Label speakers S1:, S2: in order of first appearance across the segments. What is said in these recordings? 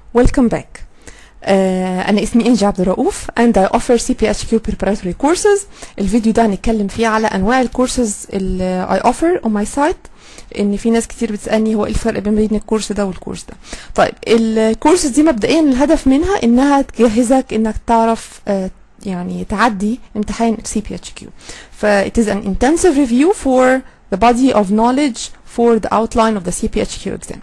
S1: Welcome back. أنا اسمي إنجي عبد الرؤوف and I offer CPHQ preparatory courses. الفيديو ده هنتكلم فيه على أنواع الكورسز اللي I offer on my site. إن في ناس كتير بتسألني هو إيه الفرق بين الكورس ده والكورس ده. طيب الكورسز دي مبدئيا الهدف منها إنها تجهزك إنك تعرف يعني تعدي امتحان CPHQ. It is an intensive review for the body of knowledge for the outline of the CPHQ exam.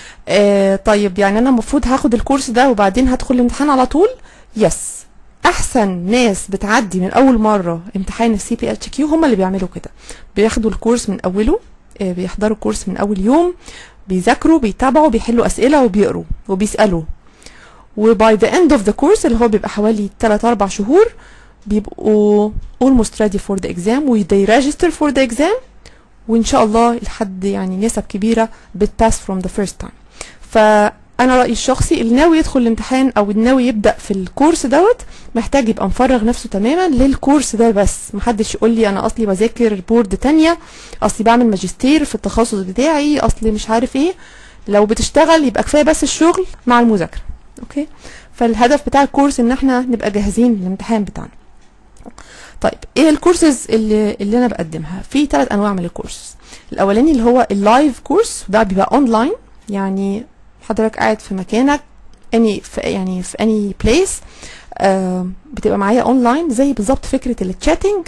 S1: طيب يعني انا المفروض هاخد الكورس ده وبعدين هدخل الامتحان على طول؟ يس. احسن ناس بتعدي من اول مره امتحان السي بي اتش كيو هم اللي بيعملوا كده، بياخدوا الكورس من اوله، بيحضروا الكورس من اول يوم، بيذاكروا، بيتابعوا، بيحلوا اسئله وبيقروا وبيسالوا، وباي ذا اند اوف ذا كورس اللي هو بيبقى حوالي 3-4 شهور بيبقوا almost ready for the exam و they register for the exam، وان شاء الله لحد يعني نسب كبيره بتباس from the first time. فانا رايي الشخصي اللي ناوي يدخل الامتحان او اللي ناوي يبدا في الكورس دوت محتاج يبقى مفرغ نفسه تماما للكورس ده بس. محدش يقول لي انا اصلي بذاكر بورد تانية، اصلي بعمل ماجستير في التخصص بتاعي، اصلي مش عارف ايه. لو بتشتغل يبقى كفايه بس الشغل مع المذاكره. اوكي، فالهدف بتاع الكورس ان احنا نبقى جاهزين للامتحان بتاعنا. طيب ايه الكورسز اللي انا بقدمها؟ في 3 انواع من الكورسز. الاولاني اللي هو اللايف كورس، ده بيبقى اونلاين، يعني حضرتك قاعد في مكانك في اني بليس، بتبقى معايا اونلاين زي بالظبط فكره التشاتنج،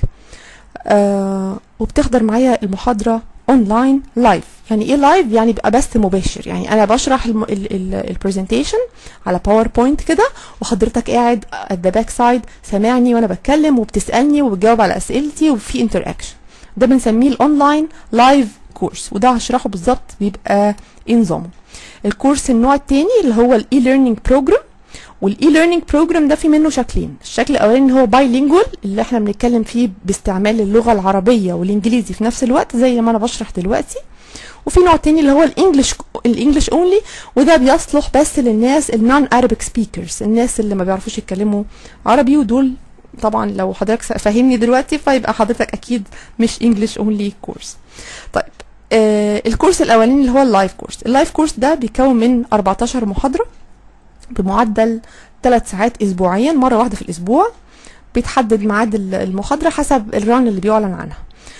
S1: وبتحضر معايا المحاضره اونلاين لايف. يعني ايه لايف؟ يعني بيبقى بث مباشر، يعني انا بشرح البرزنتيشن على باوربوينت كده وحضرتك قاعد at the back side سامعني وانا بتكلم وبتسالني وبتجاوب على اسئلتي وفي انتراكشن. ده بنسميه الاونلاين لايف كورس، وده هشرحه بالظبط بيبقى ايه نظامه. الكورس النوع التاني اللي هو الاي ليرنينج بروجرام، والاي ليرنينج بروجرام ده في منه شكلين. الشكل الاولاني هو بايلينجوال اللي احنا بنتكلم فيه باستعمال اللغه العربيه والانجليزي في نفس الوقت زي ما انا بشرح دلوقتي. وفي نوع تاني اللي هو الانجليش اونلي، وده بيصلح بس للناس النون ارابيك سبيكرز، الناس اللي ما بيعرفوش يتكلموا عربي، ودول طبعا لو حضرتك فاهمني دلوقتي فيبقى حضرتك اكيد مش انجليش اونلي كورس. طيب الكورس الاولاني اللي هو اللايف كورس. اللايف كورس ده بيكون من 14 محاضره بمعدل 3 ساعات اسبوعيا، مره واحده في الاسبوع. بيتحدد ميعاد المحاضره حسب الران اللي بيعلن عنها.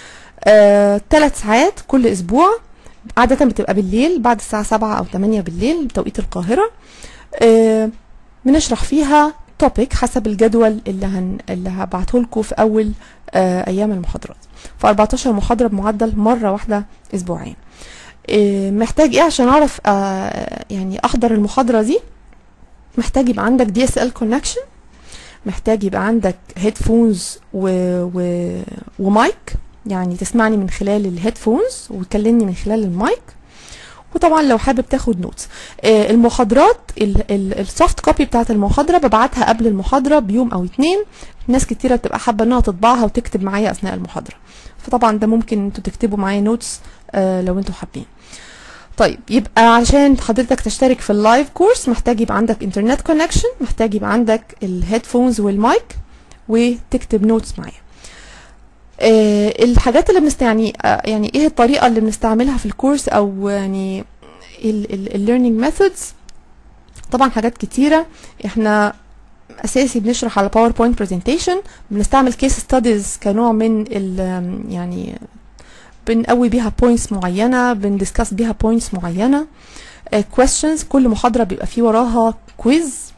S1: 3 ساعات كل اسبوع، عاده بتبقى بالليل بعد الساعه 7 أو 8 بالليل بتوقيت القاهره. بنشرح فيها توبيك حسب الجدول اللي هبعته لكم في اول ايام المحاضرات. ف 14 محاضره بمعدل مره واحده اسبوعيا. محتاج ايه عشان اعرف يعني احضر المحاضره دي؟ محتاج يبقى عندك DSL connection، محتاج يبقى عندك هيدفونز ومايك، يعني تسمعني من خلال الهيدفونز وتكلمني من خلال المايك. وطبعا لو حابب تاخد نوتس. المحاضرات السوفت كوبي بتاعت المحاضره ببعتها قبل المحاضره بيوم او 2. ناس كتيره بتبقى حابه انها تطبعها وتكتب معايا اثناء المحاضره، فطبعا ده ممكن انتوا تكتبوا معايا نوتس لو انتوا حابين. طيب يبقى عشان حضرتك تشترك في اللايف كورس محتاج يبقى عندك انترنت كونكشن، محتاج يبقى عندك الهيدفونز والمايك وتكتب نوتس معايا. الحاجات اللي يعني ايه الطريقه اللي بنستعملها في الكورس، او يعني الليرنينج ميثودز. طبعا حاجات كتيره. احنا اساسي بنشرح على باوربوينت برزنتيشن، بنستعمل كيس ستاديز كنوع من يعني بنقوي بيها بوينتس معينه، بندسكاس بيها بوينتس معينه. questions، كل محاضره بيبقى فيه وراها كويز،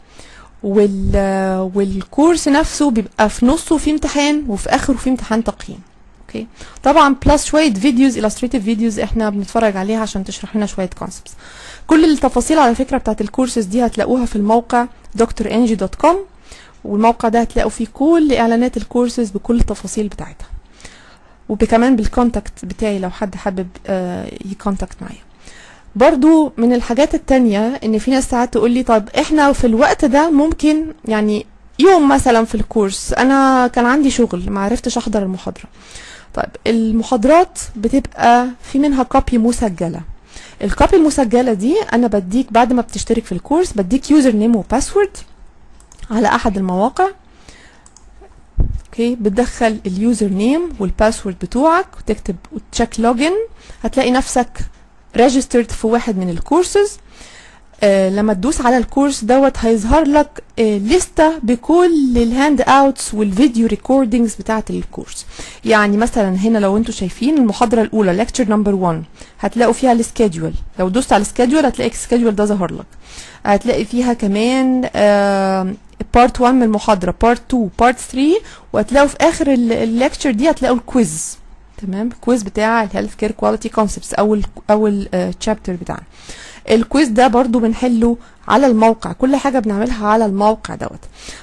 S1: والكورس نفسه بيبقى في نصه في امتحان وفي اخره في امتحان تقييم. اوكي، طبعا بلس شويه فيديوز، illustrative فيديوز احنا بنتفرج عليها عشان تشرح لنا شويه كونسبتس. كل التفاصيل على فكره بتاعت الكورسز دي هتلاقوها في الموقع drengi.com، والموقع ده هتلاقوا فيه كل اعلانات الكورسز بكل التفاصيل بتاعتها، وكمان بالكونتاكت بتاعي لو حد حابب يكونتاكت معايا. برضو من الحاجات التانية ان في ناس ساعات تقول لي طب احنا في الوقت ده ممكن يعني يوم مثلا في الكورس انا كان عندي شغل ما عرفتش احضر المحاضرة. طيب المحاضرات بتبقى في منها كوبي مسجلة. الكوبي المسجلة دي انا بديك بعد ما بتشترك في الكورس، بديك يوزر نيم وباسورد على احد المواقع. اوكي، بتدخل اليوزر نيم والباسورد بتوعك وتكتب وتشيك لوجن، هتلاقي نفسك registered في واحد من الكورسز. لما تدوس على الكورس دوت هيظهر لك لستة بكل الهاند اوتس والفيديو ريكوردينجز بتاعه الكورس. يعني مثلا هنا لو انتوا شايفين المحاضره الاولى ليكتشر نمبر 1 هتلاقوا فيها السكيدول، لو دوست على السكيدول هتلاقي السكيدول ده ظهر لك. هتلاقي فيها كمان بارت 1 من المحاضره، بارت 2، بارت 3، وهتلاقوا في اخر الليكتشر دي هتلاقوا الكويز. تمام، الكويز بتاع الهيلث كير كواليتي كونسبتس اول تشابتر بتاعنا. الكويز ده برضو بنحله على الموقع، كل حاجة بنعملها على الموقع دوت.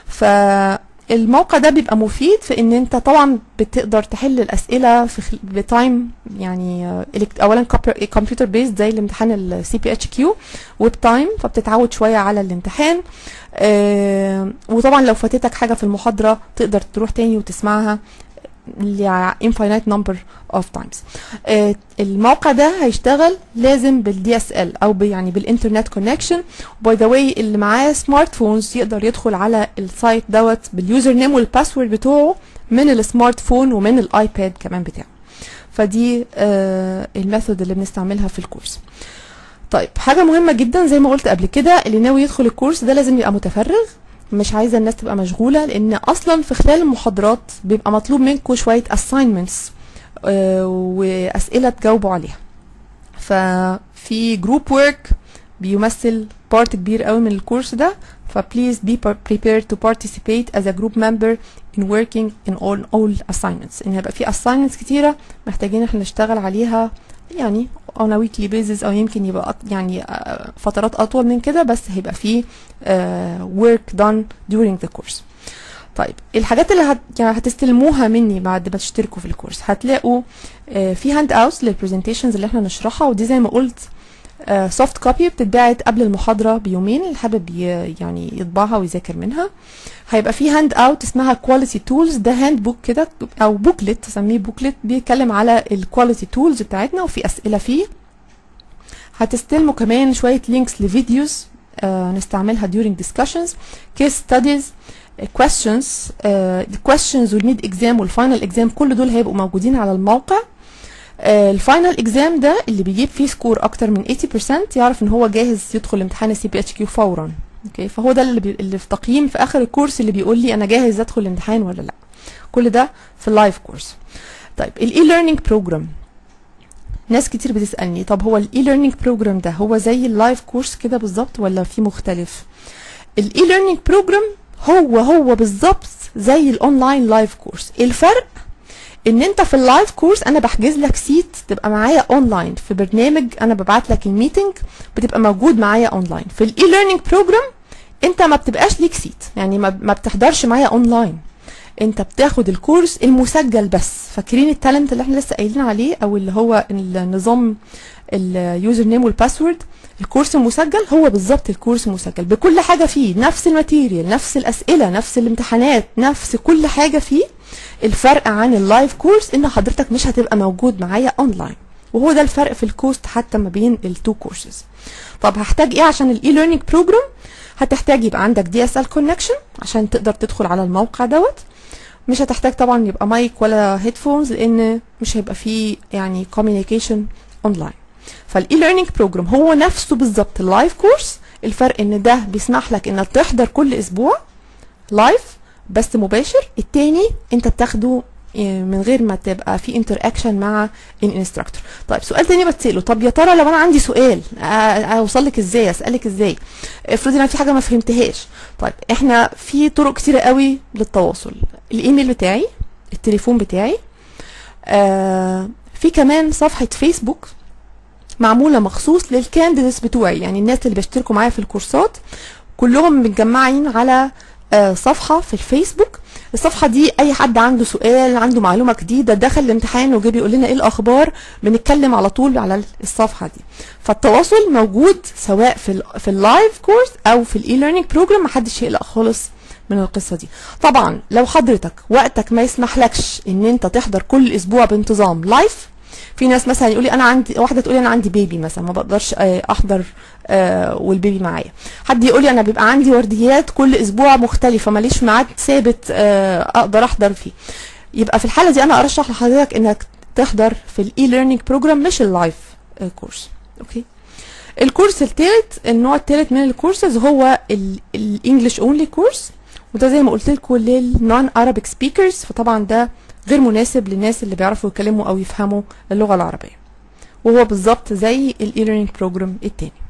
S1: فالموقع ده بيبقى مفيد في ان انت طبعا بتقدر تحل الاسئلة في بتايم، يعني اولا كمبيوتر بيست زي الامتحان السي بي اتش كيو، وبتايم فبتتعود شوية على الامتحان. وطبعا لو فاتتك حاجة في المحاضرة تقدر تروح تاني وتسمعها infinite number of times. الموقع ده هيشتغل لازم بالدي اس ال او يعني بالانترنت كونكشن. باي ذا واي اللي معاه سمارت فونز يقدر يدخل على السايت دوت باليوزر نيم والباسورد بتوعه من السمارت فون ومن الايباد كمان بتاعه. فدي الميثود اللي بنستعملها في الكورس. طيب حاجه مهمه جدا زي ما قلت قبل كده، اللي ناوي يدخل الكورس ده لازم يبقى متفرغ، مش عايزه الناس تبقى مشغوله، لان اصلا في خلال المحاضرات بيبقى مطلوب منكم شويه assignments واسئله تجاوبوا عليها. ففي جروب ورك بيمثل بارت كبير قوي من الكورس ده، فبليز be prepared to participate as a group member in working in all assignments. ان هيبقى في assignments كتيره محتاجين احنا نشتغل عليها يعني on a weekly basis، او يمكن يبقى يعني فترات اطول من كده، بس هيبقى فيه work done during the course. طيب الحاجات اللي يعني هتستلموها مني بعد ما تشتركوا في الكورس، هتلاقوا في هاند اوتس للبرزنتيشنز اللي احنا نشرحها، ودي زي ما قلت سوفت كوبي بتتباعت قبل المحاضره بيومين اللي حابب يعني يطبعها ويذاكر منها. هيبقى في هاند اوت اسمها كواليتي تولز، ده هاند بوك كده او بوكلت، تسميه بوكلت، بيتكلم على الكواليتي تولز بتاعتنا وفي اسئله فيه. هتستلموا كمان شويه لينكس لفيديوز نستعملها during discussions، case studies، questions، questions والميد اكزام والفاينل اكزام، كل دول هيبقوا موجودين على الموقع. الفاينل اكزام ده اللي بيجيب فيه سكور اكتر من 80% يعرف ان هو جاهز يدخل امتحان السي بي اتش كيو فورا. اوكي، فهو ده اللي في تقييم في اخر الكورس اللي بيقول لي انا جاهز ادخل الامتحان ولا لا. كل ده في اللايف كورس. طيب الاي ليرنينج بروجرام، ناس كتير بتسالني طب هو الاي ليرنينج بروجرام ده هو زي اللايف كورس كده بالظبط ولا في مختلف؟ الاي ليرنينج بروجرام هو بالظبط زي الاونلاين لايف كورس. الفرق ان انت في اللايف كورس انا بحجز لك سيت تبقى معايا اونلاين في برنامج، انا ببعت لك الميتنج بتبقى موجود معايا اونلاين. في الاي ليرنينج بروجرام انت ما بتبقاش ليك سيت، يعني ما بتحضرش معايا اونلاين، انت بتاخد الكورس المسجل بس. فاكرين التالنت اللي احنا لسه قايلين عليه، او اللي هو النظام اليوزر نيم والباسورد؟ الكورس المسجل هو بالظبط الكورس المسجل بكل حاجه فيه، نفس الماتيريال، نفس الاسئله، نفس الامتحانات، نفس كل حاجه فيه. الفرق عن اللايف كورس ان حضرتك مش هتبقى موجود معايا اونلاين، وهو ده الفرق في الكوست حتى ما بين التو كورسز. طب هحتاج ايه عشان الاي ليرنينج بروجرام؟ هتحتاج يبقى عندك دي اس ال كونكشن عشان تقدر تدخل على الموقع دوت. مش هتحتاج طبعا يبقى مايك ولا هيدفونز لان مش هيبقى فيه يعني كوميونيكيشن اونلاين. فالاي ليرنينج بروجرام هو نفسه بالظبط اللايف كورس، الفرق ان ده بيسمح لك انك تحضر كل اسبوع لايف بس مباشر، التاني انت بتاخده من غير ما تبقى في انتر اكشن مع الانستراكتور. طيب سؤال تاني بتساله، طب يا ترى لو انا عندي سؤال اوصل لك ازاي، اسالك ازاي؟ افرض انا في حاجه ما فهمتهاش. طيب احنا في طرق كتيره قوي للتواصل، الايميل بتاعي، التليفون بتاعي، في كمان صفحه فيسبوك معموله مخصوص للكانديديتس بتوعي، يعني الناس اللي بيشتركوا معايا في الكورسات كلهم متجمعين على صفحه في الفيسبوك. الصفحه دي اي حد عنده سؤال، عنده معلومه جديده، دخل الامتحان وجه بيقول لنا ايه الاخبار، بنتكلم على طول على الصفحه دي. فالتواصل موجود سواء في اللايف كورس او في الاي ليرنينج بروجرام، محدش يقلق خالص من القصه دي. طبعا لو حضرتك وقتك ما يسمحلكش ان انت تحضر كل اسبوع بانتظام لايف، في ناس مثلا يقولي انا عندي، واحده تقولي انا عندي بيبي مثلا ما بقدرش احضر والبيبي معايا، حد يقولي انا بيبقى عندي ورديات كل اسبوع مختلفه ماليش ميعاد ثابت اقدر احضر فيه، يبقى في الحاله دي انا ارشح لحضرتك انك تحضر في الاي ليرنينج بروجرام مش اللايف كورس. اوكي، الكورس الثالث، النوع الثالث من الكورسز هو الانجليش اونلي كورس، وده زي ما قلت لكم للنون Arabic سبيكرز، فطبعا ده غير مناسب للناس اللي بيعرفوا يتكلموا او يفهموا اللغه العربيه، وهو بالظبط زي الاي ليرنينج بروجرام التاني.